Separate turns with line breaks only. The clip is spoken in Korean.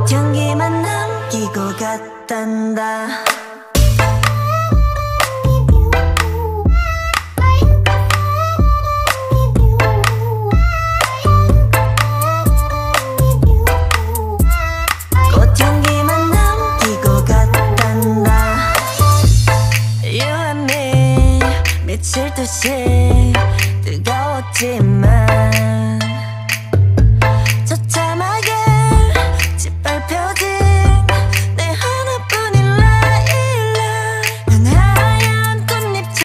꽃향기만 남기고 갔단다. 꽃향기만 남기고 갔단다. You and me 미칠 듯이